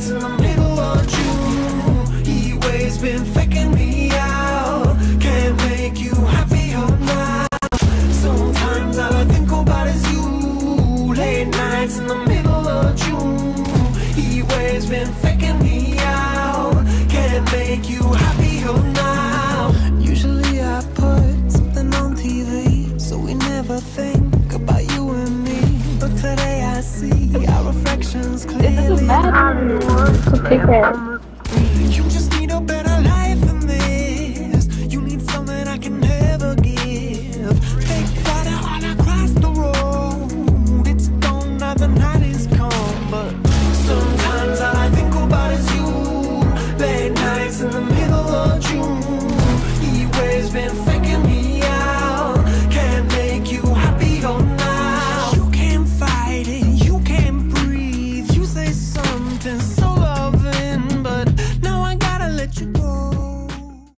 nights in the middle of June. He waves been faking me out. Can't make you happier now. Sometimes all I think about is you. Late nights in the middle of June. He waves been faking me out. Can't make you happier now. Usually I put something on TV, so we never think about you and me. But today I see our reflections clearly. This is bad. So take care.